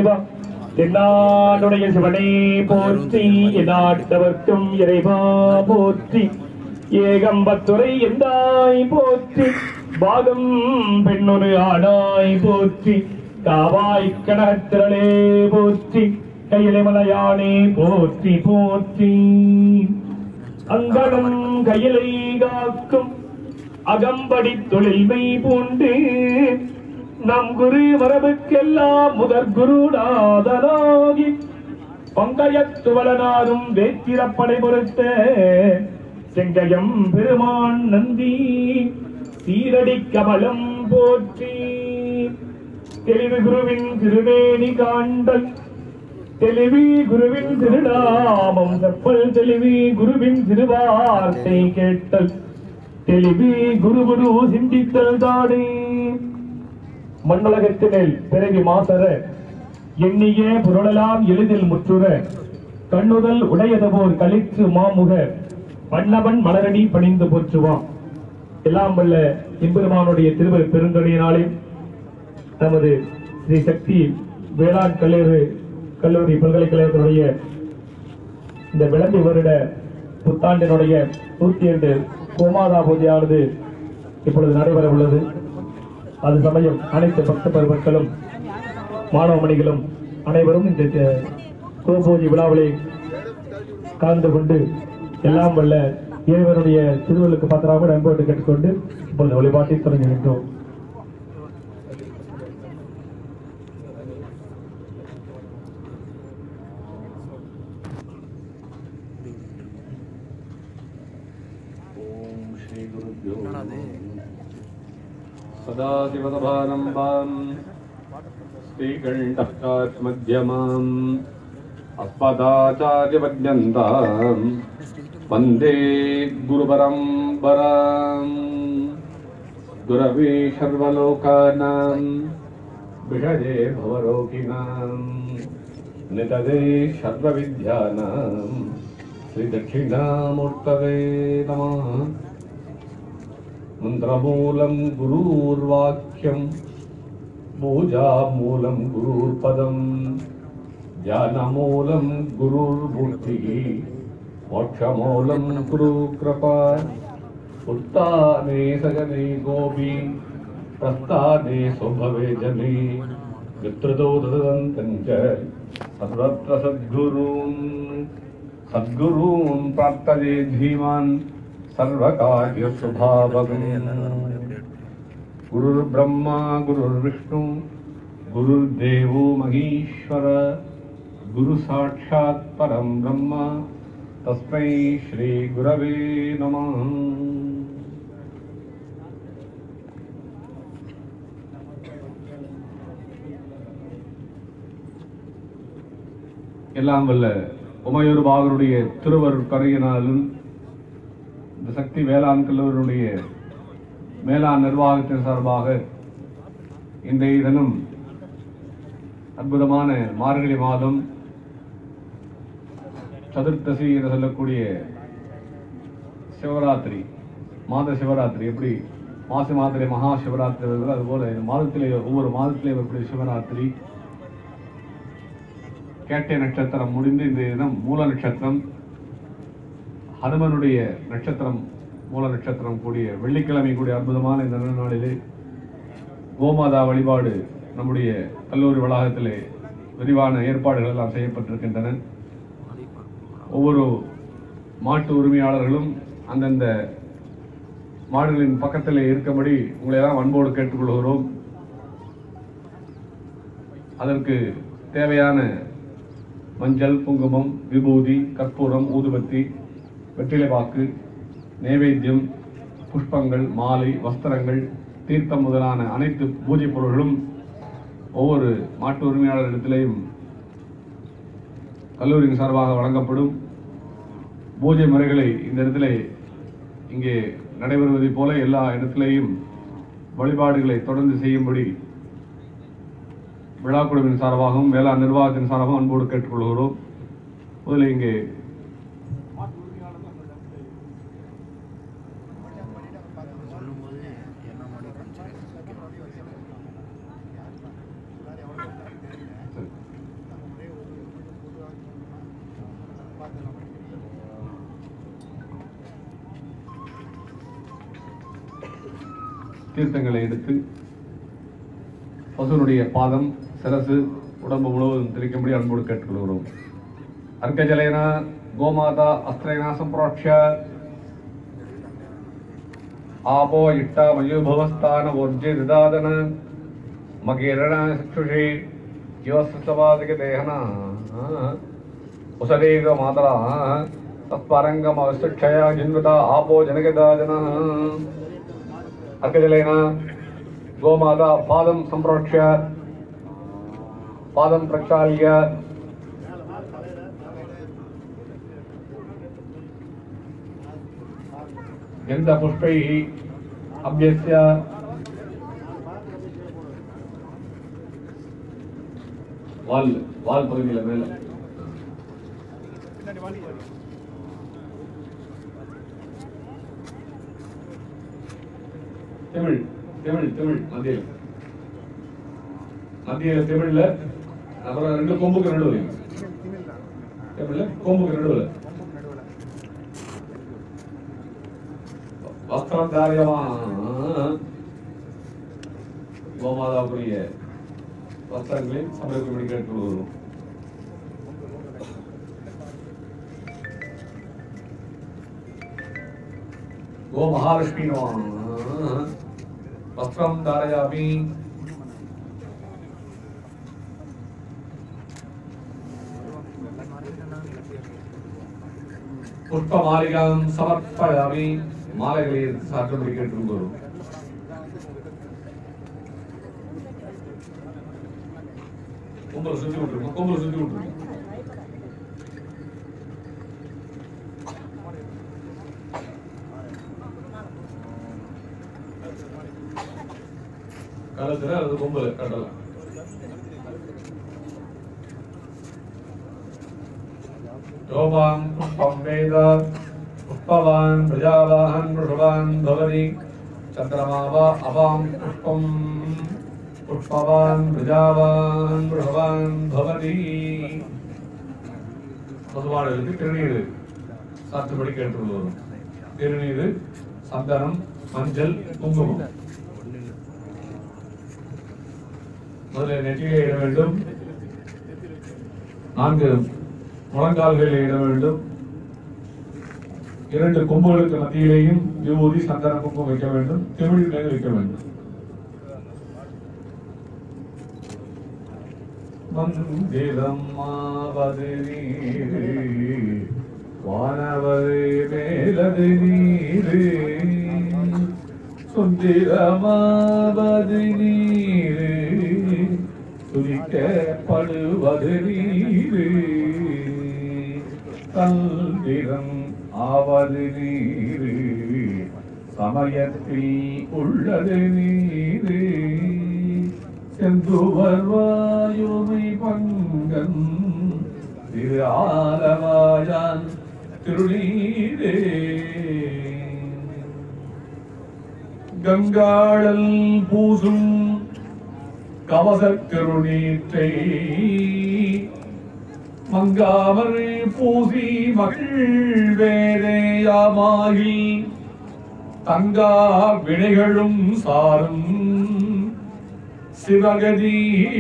என்னாடுடைய சிவனே போற்றி, எந்நாட்டவர்க்கும் இறைவா போற்றி, ஏகம்பத்துறை எந்தாய் போற்றி, பாகம் பெண்ணொரு ஆடாய் போற்றி, காவாய் கனகத்திரளே போற்றி, கையிலைமலையானே போற்றி போற்றி. அங்கனம் கையிலை காக்கும் அகம்படி தொழில்மை பூண்டு, நம் குரு மரபுக்கெல்லாம் முதற் குருநாதனாகி, பங்கயத்துவலனாரும் வேத்திரப்படை பொறுத்த செங்கயம் பெருமான் நந்தி சீரடி கமலம் போற்றி. தெளிவு குருவின் திருவேணி காண்டல், தெளிவி குருவின் திருநாமம் செப்பல், தெளிவி குருவின் திருவார்த்தை கேட்டல், தெளிவி குரு குரு சிந்தித்தல் தானே. மண்ணுலகத்தினில் பிறவி மாசர எண்ணிய பொருளெல்லாம் எளிதில் முற்றுற, கண்ணுதல் உடையதபோர் களிற்று மாமுக வண்ணவன் மலரடி பணிந்து போற்றுவான். எல்லாம் வல்ல எம்பெருமானுடைய திருவர் பெருந்தொடையினாலே நமது ஸ்ரீ சக்தி வேளாண் கல்லூரி பல்கலைக்கழகத்தினுடைய இந்த விளம்பி வருட புத்தாண்டினுடைய 102 கோமாதா பூஜையானது இப்பொழுது நடைபெற உள்ளது. அது சமயம் அனைத்து பக்த பெருமக்களும் மாணவ மணிகளும் அனைவரும் இந்த கோபூஜை விழாவிலே கலந்து கொண்டு எல்லாம் வல்ல இறைவனுடைய திருவள்ளுக்கு பாத்திராமல் அன்போடு கேட்டுக்கொண்டு இப்பொழுது வழிபாட்டை தொடங்குகின்றோம். सदाशिवसभारम्भाम् श्रीकण्ठकात्मध्यमाम् अस्मदाचार्यपर्यन्ताम् वन्दे गुरुपरम्पराम्. गुरवे सर्वलोकानां विषये भवरोगिणां नितये सर्वविद्यानां श्रीदक्षिणामूर्तये नमः. मंत्रमूलं गुरुर्वाक्यं, पूजामूलं गुरुपदं, ज्ञानमूलं गुरुर्बुद्धिः, मोक्षमूलं गुरुकृपा. उत्थाने सजने गोपी, प्रस्थाने स्वभवे जने, वित्रतो ददन्तं च सर्वत्र सद्गुरून् प्रार्थये धीमान् सर्वकार्यस्वभावगं. गुरुर्ब्रह्मा गुरुर्विष्णु गुरुर्देवो महेश्वर, गुरु साक्षात् परं ब्रह्म तस्मै श्री गुरवे नमः. எல்லாம் வல்ல உமையூர் பாகருடைய திருவருட் கருணையினாலும் இந்த சக்தி வேளாண் கல்லூரியுடைய மேலாண் நிர்வாகத்தின் சார்பாக இன்றைய தினம் அற்புதமான மார்கழி மாதம் சதுர்த்தசி என்று சொல்லக்கூடிய சிவராத்திரி, மாத சிவராத்திரி, எப்படி மாசி மாதத்திலே மகா சிவராத்திரி வருகிறது அதுபோல இந்த மாதத்திலே ஒவ்வொரு மாதத்திலே வரக்கூடிய சிவராத்திரி, கேட்டை நட்சத்திரம் முடிந்து இந்த தினம் மூல நட்சத்திரம், ஹனுமனுடைய நட்சத்திரம் மூல நட்சத்திரம் கூடிய வெள்ளிக்கிழமை கூடிய அற்புதமான இந்த நாளிலே கோமாதா வழிபாடு நம்முடைய கல்லூரி வளாகத்திலே விரிவான ஏற்பாடுகள் எல்லாம் செய்யப்பட்டிருக்கின்றன. ஒவ்வொரு மாட்டு உரிமையாளர்களும் அந்தந்த மாடுகளின் பக்கத்திலே இருக்கும்படி உங்களை எல்லாம் அன்போடு கேட்டுக்கொள்கிறோம். அதற்கு தேவையான மஞ்சள், குங்குமம், விபூதி, கற்பூரம், ஊதுபத்தி, வெற்றிலைப்பாக்கு, நைவேத்தியம், புஷ்பங்கள், மாலை, வஸ்திரங்கள், தீர்த்தம் முதலான அனைத்து பூஜை பொருள்களும் ஒவ்வொரு மாட்டு உரிமையாளரிடத்திலேயும் கல்லூரியின் சார்பாக வழங்கப்படும். பூஜை முறைகளை இந்த இடத்திலே இங்கே நடைபெறுவதைப் போல எல்லா இடத்திலேயும் வழிபாடுகளை தொடர்ந்து செய்யும்படி விழாக்குழுவின் சார்பாகவும் வேளாண் நிர்வாகத்தின் சார்பாகவும் அன்போடு கேட்டுக்கொள்கிறோம். முதலில் இங்கே தீர்த்தங்களை எடுத்து பசுனுடைய பாதம் சிரசு உடம்பு முழுவதும் திரிக்கும்படி அன்போடு கேட்டுக்கொள்கிறோம். அர்க்கஜலேன கோமாதா அஸ்திரேன சம்பிரோக்ஷ்ய ஆபோ இட்டா மயூபவஸ்தான ஓர்ஜே திதாதன மகேரண சக்ஷுஷே யோஸ்தவாதிக தேஹன உசரேக மாதரா தத்பரங்கம் அவசிக்ஷய ஜின்வதா ஆபோ ஜனகதாதன. அர்க்கஜலேன கோமாதா பாதம் சம்பிரோக்ஷ்ய பாதம் பிரக்ஷால்ய गंध पुष्पैः अभ्यस्य वाल पगुदियिल मेल तमिழ் மத்தியில தமிழ்ல அப்புறம் ரெண்டு கொம்புக்கு நடுவுல தமிழ்ல கொம்புக்கு நடுவுல வஸ்திரம் தாரியமான கோமாதாவுக்குரிய வஸ்திரங்களை சமர்ப்பிக்கும்படி கேட்டுக்கொள்கிறோம். गो महालक्ष्मी वस्त्रं धारयामि. पुष्पमालिकां समर्पयामि. मालैகளை சாற்றும்படி கேட்டுக்கொள்கிறோம். கொம்புல சுத்தி விட்டுருங்க. கலத்துல அது கொம்புல கட்டலாம். யோபாம் புஷ்பம் வேத पुष्पवान् प्रजावाहन् वृषवान् भवति. चन्द्रमावा अवां पुष्पं पुष्पवान् प्रजावान् वृषवान् भवति. பசுமாடுகளுக்கு திருநீர் சாத்தும்படி கேட்டுள்ளோம். திருநீர், சந்தனம், மஞ்சள், குங்குமம் முதலில் நெற்றியை இட வேண்டும். 4 முழங்கால்களில் இட வேண்டும். 2 கொம்புகளுக்கு மத்தியிலேயும் விபூதி, சந்தன, குங்குமம் வைக்க வேண்டும். திமிழ் மேல் வைக்க வேண்டும். மந்திரம் மாவது நீரு வானவது மேலது நீரு சுந்திரமாவது நீரு துதிக்கப்படுவது நீரு தந்திரம் ஆவது நீரு சமயத்தில் உள்ளது நீரு செந்துவர் வாயுமை பங்கன் திரு ஆலவாயான் திருநீரே. கங்காளல் பூசும் கவசத் திருநீற்றை மங்காமர் பூசி மகிழ்வேரேயாமாகி தங்கா வினைகளும் சாரும் சிவகதி.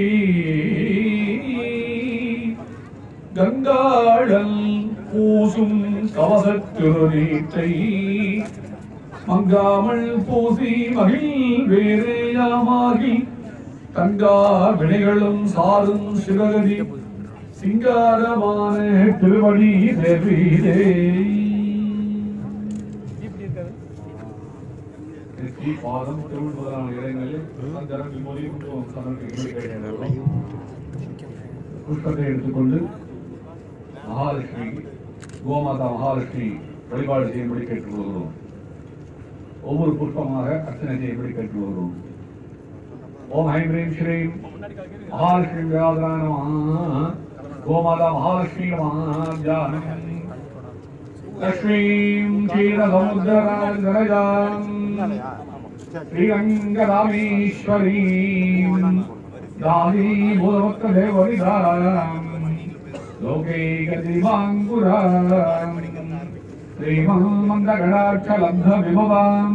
கங்காளல் பூசும் கவசத் திருநீற்றை மங்காமல் பூசி மகிழ்வேரேயாமாகி தங்கா வினைகளும் சாரும் சிவகதி. சிங்காரமான திருவடி தேவீரே. பாதம் திருவள் முதலான இடங்களில் புஷ்பத்தை எடுத்துக்கொண்டு மகாலட்சுமி, கோமாதா மகாலட்சுமி வழிபாடு செய்யும்படி கேட்டுக்கொள்கிறோம். ஒவ்வொரு புஷ்பமாக அர்ச்சனை செய்யும்படி கேட்டுக்கொள்கிறோம். ஓம் ஐம் ஹ்ரீம் ஸ்ரீம் மகாலட்சுமி வியாதனா நமः. गोमाता महालक्ष्मी महाजानम लक्ष्मीं क्षीरसमुद्रराजनजां श्रीरङ्गरामेश्वरीं दासीभूतभक्तदेवविदां लोकैकदिवाङ्कुराम् श्रीमन्मन्दगणाक्षलब्धविभवाम्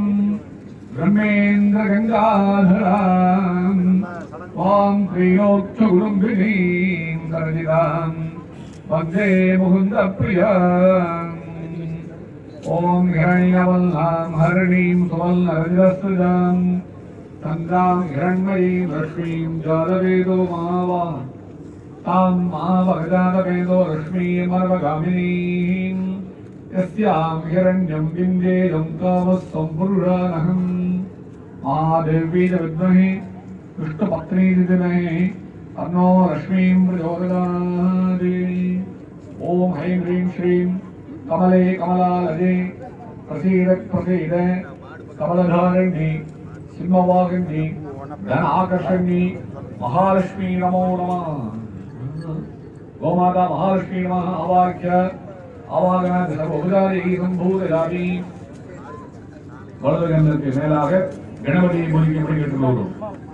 ब्रह्मेन्द्रगङ्गाधराम् वां त्रिलोक्यगुरुम्भिनीं दर्जिताम् वन्दे मुकुन्दप्रियाम् ॐ हिरण्यवल्लां हरिणीं सुवल्लरजस्तुजाम् चन्द्रां हिरण्मयीं लक्ष्मीं जातवेदो मावा तां मावगजातवेदो लक्ष्मीमर्वगामिनीं यस्यां हिरण्यं बिन्देयं कामः सम्पुरुषानहम् महादेवी च विद्महे विष्णुपत्नी धीमहि तन्नो लक्ष्मीं प्रचोदयात्। ॐ ऐं ह्रीं श्रीं कमले कमलालये प्रसीद प्रसीद कमलधारिणी सिंहवाहिनी धन आकर्षणी महालक्ष्मी नमो नमः। गोमाता महालक्ष्मी नमः आवाक्य आवागना सर्वोपचारी संभूतयामि। वलது கண்ணுக்கு மேலாக கணபதியை முடிக்கும்படி கேட்டுக்கொள்கிறோம்.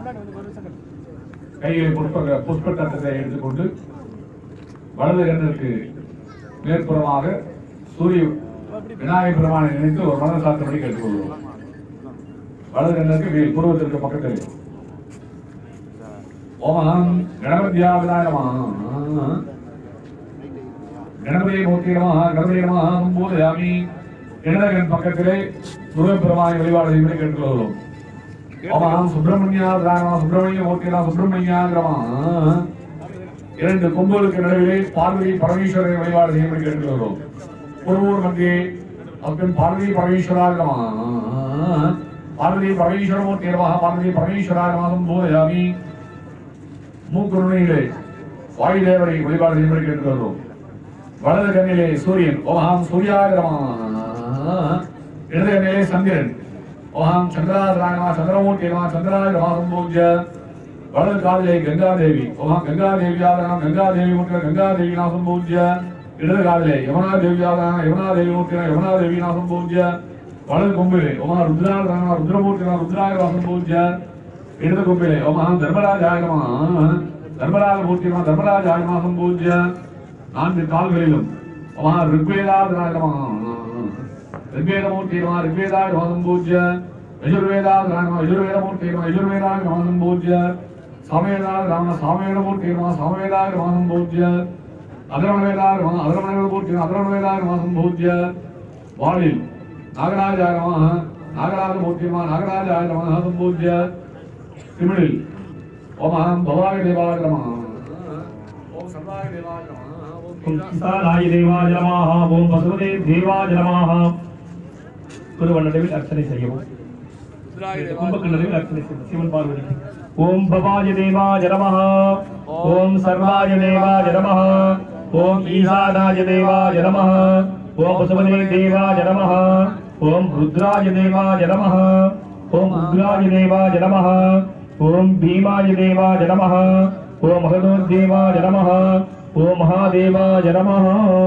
கையில் புஷ்பத்தட்டத்தை எடுத்துக்கொண்டு வலது கண்ணுக்கு மேற்புறமாக சூரிய விநாயகர் பெருமானை நினைத்து ஒரு மனம் சாத்தபடி கேட்டுக்கொள்கிறோம். வலது கண்ணுக்கு மேல் புருவத்திற்கு பக்கத்தில் ஓம் கணபதியாவினாய நமः கணபதியை மூர்த்தி நமः கணபதியை நமः சம்பூதயாமி. இடதுகண் பக்கத்திலே முருகப்பெருமானை வழிபாடு செய்யும்படி கேட்டுக்கொள்கிறோம். ஓம் சுப்பிரமணியாவினாய நமः சுப்பிரமணிய மூர்த்தி நமः சுப்பிரமணியாய நமः. இரண்டு கொம்புகளுக்கு நடுவிலே பார்வதி பரமேஸ்வரரை வழிபாடு செய்யும்படி கேட்டுக்கொள்கிறோம். ஒருவர் மத்தியே அப்பன் பார்வதி பரமேஸ்வராய நமः பார்வதி பரமேஸ்வரமூர்த்தி நமः பார்வதி பரமேஸ்வராய நமः சம்பூதயாமி. மூக்குருணையிலே வாயுதேவரை வழிபாடு செய்யும்படி கேட்டுக்கொள்கிறோம். வலது கண்ணிலே சூரியன் ஓம் சூர்யாய நமः. இடது கண்ணிலே சந்திரன் ஓம் சந்திராய நமः சந்திரமூர்த்தி நமः சந்திராய நமः சம்பூஜ்ய. வலது காலிலே கங்காதேவி ஓம் கங்காதேவியாக நமः கங்காதேவி மூர்த்தி கங்காதேவி நமः சம்பூஜ்ய. இடது காலிலே யமுனாதேவியாக நமः யமுனாதேவி மூர்த்தி யமுனாதேவி நமः சம்பூஜ்ய. வலது கொம்பிலே ஓம் ருத்ராய நமः ருத்ரமூர்த்தி நமः ருத்ராய நமः சம்பூஜ்ய. இடது கொம்பிலே ஓம் தர்மராஜாய நமः தர்மராஜ மூர்த்தி நமः தர்மராஜாய நமः சம்பூஜ்ய. நான்கு கால்களிலும் ஓம் ரிக்வேதாய நமः ரிக்வேதமூர்த்தி நமः ரிக்வேதாய நமः சம்பூஜ்ய. யஜுர்வேதாய நமः யஜுர்வேதமூர்த்தி நமः யஜுர்வேதாய நமः சம்பூஜ்ய. சாமவேதாய நமः சாமவேதமூர்த்தி நமः சாமவேதாய நமः சம்பூஜ்ய. அதர்வணவேதாய நமः அதர்வணவேதமூர்த்தி நமः அதர்வணவேதாய நமः சம்பூஜ்ய. வாளில் நாகராஜாய நமः நாகராஜமூர்த்தி நமः நாகராஜாய நமः சம்பூஜ்ய. திமிழில் ஓம் பவாய தேவாய நமः ஓம் சர்வாய தேவாய நமः ஓம் ஈசானாய தேவாய நமः ஓம் வசுதே தேவாய நமः. குருவண்ணவில் அர்ச்சனை செய்யவும். கும்பகண்ணவில் அர்ச்சனை செய்யவும். சிவன் பார்வதி ஓம் பவாய தேவாய நமः ஓம் சர்வாய தேவாய நமः ஓம் ஈசானாய தேவாய நமः ஓம் வசுதே தேவாய நமः ஓம் ருத்ராய தேவாய நமः ஓம் உக்ராய தேவாய நமः ஓம் பீமாய தேவாய நமः ஓம் மகதோர்தேவாய நமः ஓம் மகாதேவாய நமः.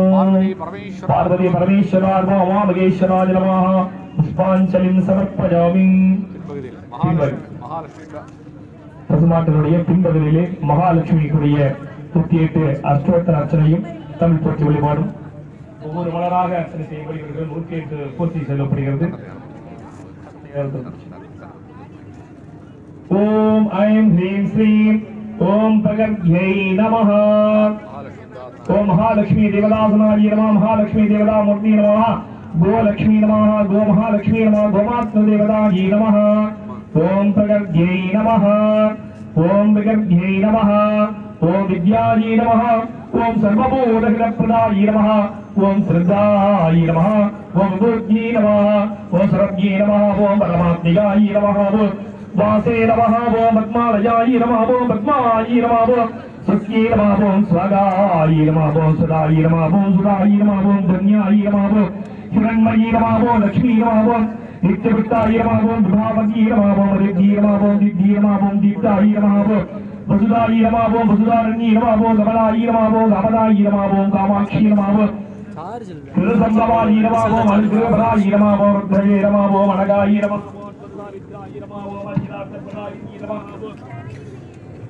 பார்வதி பரமேஸ்வராய மகாமகேஸ்வராய நமः. புஷ்பாஞ்சலிம் சமர்ப்பயாமி. பசுமாட்டினுடைய பின்பகுதியிலே மகாலட்சுமிக்குரிய 108 அஷ்டோத்தர அர்ச்சனையும் தமிழ் போற்றி வழிபாடும் ஒவ்வொரு மலராக அர்ச்சனை செய்யப்படுகிறது. 108 போற்றி செல்லப்படுகிறது. ஓம் ஐம் ஹ்ரீம் ஸ்ரீம் ஓம் பிரகத்யை நமः. ஓம் மகாலட்சுமி தேவதாசனாய நமः மகாலட்சுமி தேவதா மூர்த்தி நமः கோலக்ஷ்மி நமः கோ மகாலட்சுமி நமः கோமாத்ம தேவதாயை நமः. ஓம் பிரகத்யை நமः ஓம் பிரகத்யை நமः ஓம் வித்யாயை நமः ஓம் சர்வபோதகிலப்பிரதாயை நமः ஓம் ஸ்ரத்தாயை நமः ஓம் விபூத்யை நமः ஓம் சரத்யை நமः ஓம் பரமாத்மிகாயை நமः ஓம் வாசே நமः ஓம் பத்மாலயாயை நமः ஓம் பத்மாயை நமः ஓம் சத்யே நமः ஓம் ஸ்வகாயை நமः ஓம் சதாயை நமः ஓம் சுதாயை நமः ஓம் தன்யாயை நமः ஓம் हिरण्मयी नमः ओम लक्ष्मी नमः ओम नित्यवृत्ताय नमः ओम विभावती नमः ओम रिद्धि नमः ओम दिद्धि नमः ओम दीप्ताय नमः ओम वसुदाय नमः ओम वसुदारण्ये नमः ओम कमलाय नमः ओम कामदाय नमः ओम कामाक्षी नमः ओम त्रिसंभवाय नमः ओम अनुग्रहपदाय नमः ओम रुद्रये नमः ओम अनगाय नमः ओम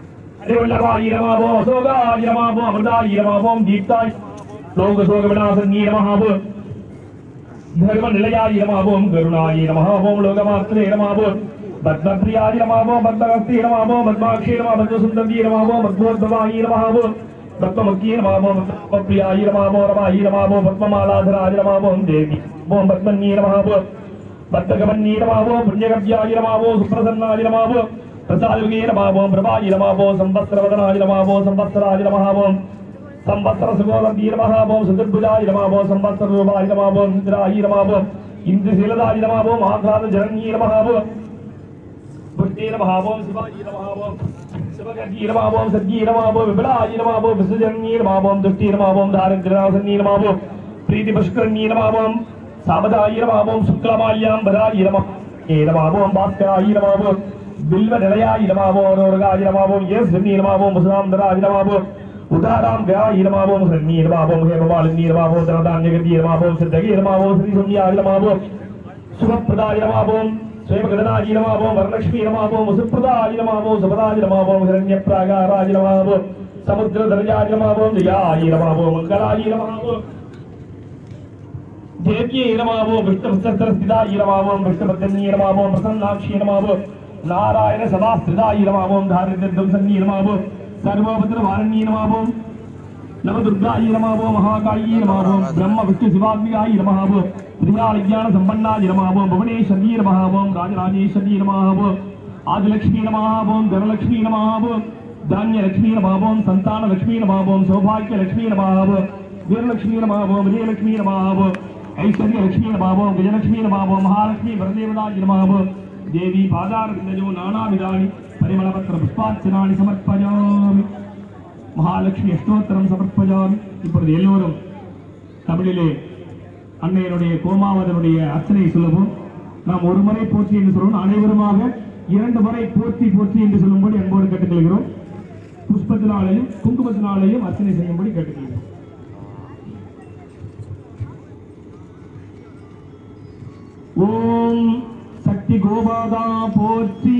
देवल्लभाय नमः ओम सोगाय नमः ओम अमृताय नमः ओम दीप्ताय लोक शोक विनाशन्ये नमः ओम धर्म निलयाय नमः ओम करुणाय नमः ओम लोकमात्रे नमः ओम पद्मप्रियाय नमः ओम पद्महस्ते नमः ओम पद्माक्षे नमः पद्मसुन्दर्ये नमः ओम पद्मोद्भवाय नमः ओम पद्ममुख्ये नमः ओम पद्मप्रियाय नमः ओम रमाय नमः ओम पद्ममालाधराय नमः ओम देवी ओम पद्मन्ये नमः ओम पद्मगमन्ये नमः ओम पुण्यगव्याय नमः ओम सुप्रसन्नाय नमः ओम प्रसादयुगे नमः ओम प्रभाय नमः ओम संवत्सरवदनाय नमः ओम संवत्सराय नमः ओम संवत्सर सुगोदर्ये नमः ओम सुदुर्भुजाय नमः ओम संवत्सररूपाय नमः ओम इंद्राय नमः ओम इंद्रशीलदाय नमः ओम आघ्रातजनन्ये नमः ओम पुष्टे नमः ओम शिवाय नमः ओम शिवगर्गे नमः ओम सद्ये नमः ओम विबलाय नमः ओम विसर्जन्ये नमः ओम दुष्टे नमः ओम दारिद्र्यनाशन्ये नमः ओम प्रीतिपुष्करण्ये नमः ओम सामदाय नमः ओम शुक्लमाल्याम्बराय नमः ओम भास्कराय नमः ओम बिल्वनिलयाय नमः ओम रोगाय नमः ओम यस्मिन्ये नमः ओम मुसलामधराय नमः ओम उदाराम गाय नमः ओम हरण्ये नमः ओम हेममालिन्ये नमः ओम धनधान्यगर्गे नमः ओम सिद्धगे नमः ओम श्रीसंज्ञाय नमः ओम शुभप्रदाय नमः ओम स्वयंगदनाय नमः ओम वरलक्ष्मी नमः ओम सुप्रदाय नमः ओम सुभदाय नमः ओम हिरण्यप्रागाराय नमः ओम समुद्रधरजाय नमः ओम जयाय नमः ओम मंगलाय नमः ओम देव्ये नमः ओम विष्णुसहस्रस्थिताय नमः ओम विष्णुपत्न्ये नमः ओम प्रसन्नाक्षी नमः ओम नारायण सदास्त्रिदाय नमः ओम धारिद्र्यध्वंसन्ये नमः ओम सर्वभद्रवारण्ये नमः ओम नवदुर्गाय नमः ओम महाकाल्ये नमः ओम ब्रह्म विष्णु शिवात्मिकाय नमः ओम प्रियाज्ञान संपन्नाय नमः ओम भुवनेश्वर्ये नमः ओम राजराजेश्वर्ये नमः ओम आदिलक्ष्मी नमः ओम धनलक्ष्मी नमः ओम धान्यलक्ष्मी नमः ओम संतानलक्ष्मी नमः ओम सौभाग्यलक्ष्मी नमः ओम वीरलक्ष्मी नमः ओम विजयलक्ष्मी नमः ओम ऐश्वर्यलक्ष्मी नमः ओम विजयलक्ष्मी नमः ओम महालक्ष्मी वरदेवताय नमः ओम देवी पादारविन्दजो नानाविधानि परिमलपत्र पुष्पार्चनानि समर्पयामि महालक्ष्मी अष्टोत्तरम समर्पयामि இப்பொழுது எல்லோரும் தமிழிலே அன்னையருடைய கோமாவதனுடைய அர்ச்சனை சொல்லுவோம் நாம் ஒரு முறை போற்றி என்று சொல்றோம் அனைவருமாக இரண்டு முறை போற்றி போற்றி என்று சொல்லும்படி அன்போடு கேட்டுக்கொள்கிறோம் புஷ்பத்தினாலேயும் குங்குமத்தினாலேயும் அர்ச்சனை செய்யும்படி கேட்டுக்கொள்கிறோம் ஓம் சக்தி கோபாதா போற்றி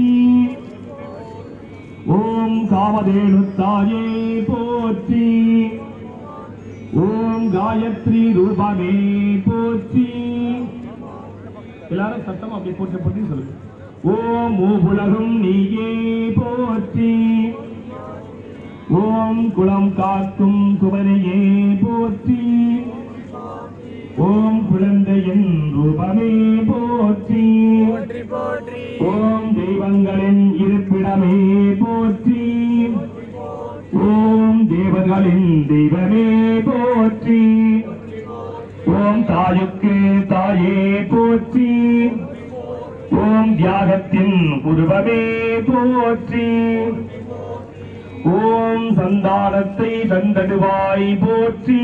ஓம் காமதேனு தாயே போற்றி ஓம் காயத்ரி ரூபமே போற்றி எல்லாரும் சத்தமா அப்படியே போற்றி போற்றி சொல்லுங்க ஓம் மூவுலகும் நீயே போற்றி ஓம் குலம் காக்கும் குமரையே போற்றி ஓம் குழந்தையின் ரூபமே போற்றி ஓம் தெய்வங்களின் இருப்பிடமே போற்றி ஓம் தேவர்களின் தெய்வமே போற்றி ஓம் தாயுக்கு தாயே போற்றி ஓம் தியாகத்தின் உருவமே போற்றி ஓம் சந்தானத்தை தந்தடுவாய் போற்றி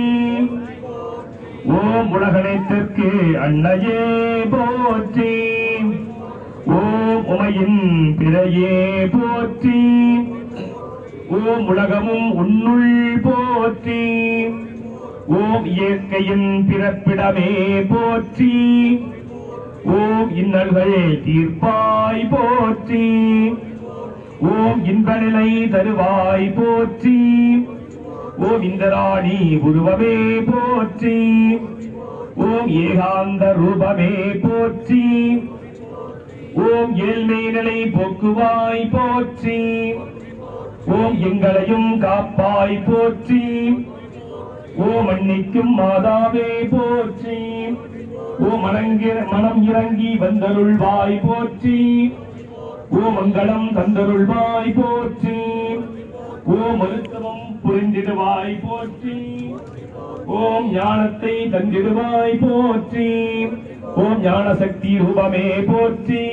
ஓம் உலகனைத்திற்கு அன்னையே போற்றி ஓம் உமையின் பிறையே போற்றி ஓம் உலகமும் உன்னுள் போற்றி ஓம் இயற்கையின் பிறப்பிடமே போற்றி ஓம் இன்னல்கள் தீர்ப்பாய் போற்றி ஓம் இன்பநிலை தருவாய் போற்றி ஓம் இந்திராணி உருவமே போற்றி ஓம் ஏகாந்த ரூபமே போற்றி ஓம் ஏழ்மை நிலை போக்குவாய் போற்றி ஓம் எங்களையும் காப்பாய் போற்றி ஓம் மன்னிக்கும் மாதாவே போற்றி ஓம் மனம் இறங்கி வந்தருள்வாய் போற்றி ஓம் மங்களம் தந்தருள்வாய் போற்றி ஓம் மருத்துவம் புரிந்திடுவாய் போற்றி ஓம் ஞானத்தை தந்திடுவாய் போற்றி ஓம் ஞான சக்தி ரூபமே போற்றி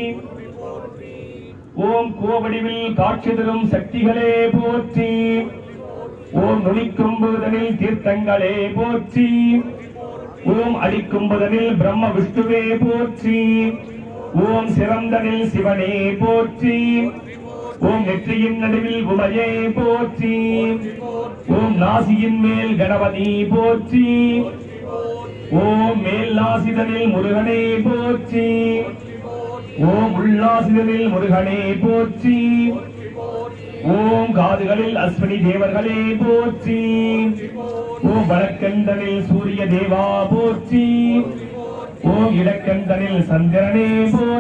ஓம் கோவடிவில் காட்சி தரும் சக்திகளே போற்றி ஓம் நுனிக்கும்புதனில் தீர்த்தங்களே போற்றி ஓம் அடிக்கும்புதனில் பிரம்ம விஷ்ணுவே போற்றி ஓம் சிறந்தனில் சிவனே போற்றி ஓம் நெற்றியின் நடுவில் உமையே போற்றி ஓம் நாசியின் மேல் கணபதி போற்றி ஓம் மேல் நாசிதனில் முருகனே போற்றி ஓம் உள்நாசிதனில் முருகனே போற்றி ஓம் காதுகளில் அஸ்வினி தேவர்களே போற்றி. ஓம் வடக்கந்தனில் சூரிய தேவா போற்றி. ஓம் இடக்கந்தனில் சந்திரனே போற்றி.